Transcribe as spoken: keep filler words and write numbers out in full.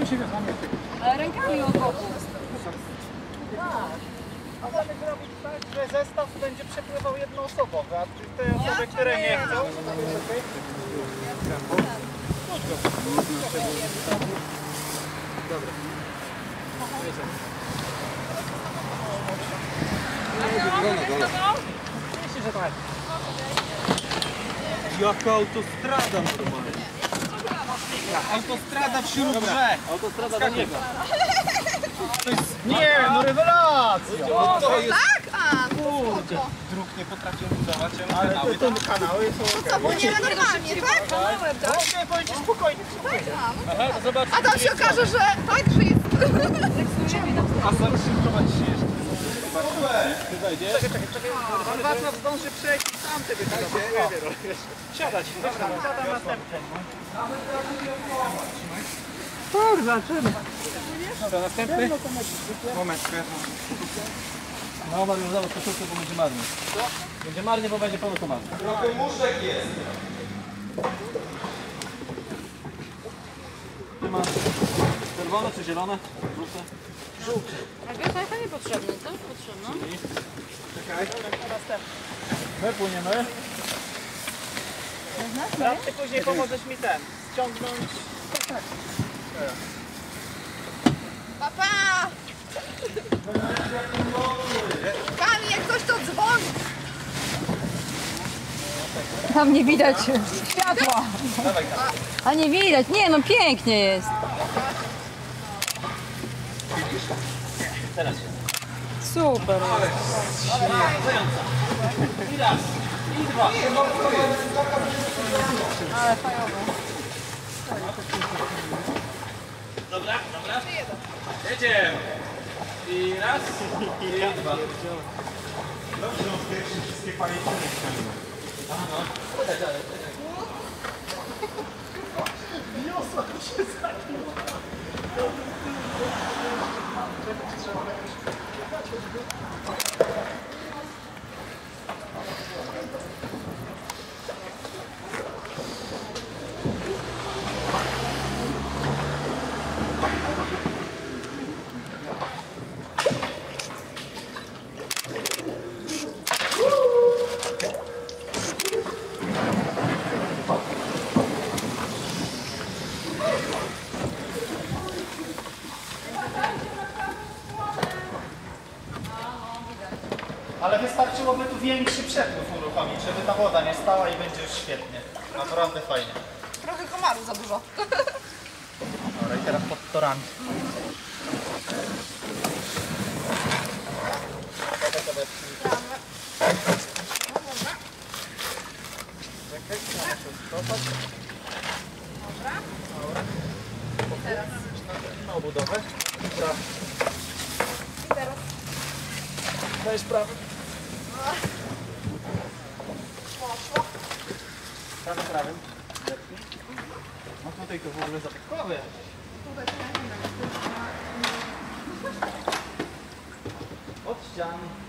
się wiozami. Ale rękami od boku. A mamy zrobić tak, że zestaw będzie przepływał jednoosobowy, a te osoby, które nie chcą... Dobra. Myślę, że tak. Jaka autostrada normalnie. Autostrada wśród brzeg. Autostrada do niego. To jest... Nie, no rewelacja! No to jest... Tak? A, Kurde, dróg nie potrafią budować, ale kanały, to, to kanały są okej. płyniemy normalnie, tak? Kanałem, No, tak? chciałem powiedzieć spokojnie. Aha, to zobacz. A tam się okaże, że tak, że jest... A sam się prowadzi się jeszcze. Ty wejdziesz? Czekaj, czekaj, czekaj. Pan Wacław zdąży przejść i sam ty wyjdzie. Siadać. Dobra, siadam następnie. Kurwa, czym? Dobra, następny. Moment, No Mariusz, zobacz koszulkę, bo będzie marnie. Co? Będzie marnie, bo będzie pełno komand. Trochę muszek jest. Ty masz czerwone czy zielone? Żółte? Żółty. A wiesz, jaka niepotrzebna, co? Potrzebna. Czekaj. My płyniemy. Teraz ty później pomożesz mi ten, ściągnąć... Tak. Papa! Kamil, jak ktoś to dzwoni! Tam nie widać światła. A nie widać. Nie no, pięknie jest. Teraz się. Super. I raz, i dwa. Ale fajowo. Dobra, dobra. Jedziemy. I raz, i dwa. Dobrze, że on pierwszy wszystkie pamiętniki ściągnął. Aha, no. Czekaj, czekaj, czekaj. Wiosła się zabiła. Ale wystarczyłoby tu większy przepływ uruchomić, żeby ta woda nie stała i będzie już świetnie. Naprawdę fajnie. Trochę komarów za dużo. Dobra, i teraz pod torami. Czekaj, muszę skopać. Dobra. Dobra. Teraz. Na obudowę. Dobra. I teraz. Dajesz prawy. Poszło. Prawym, prawym. No tutaj to w ogóle zabytkowe. Tutaj to ja nie wiem. Od ściany.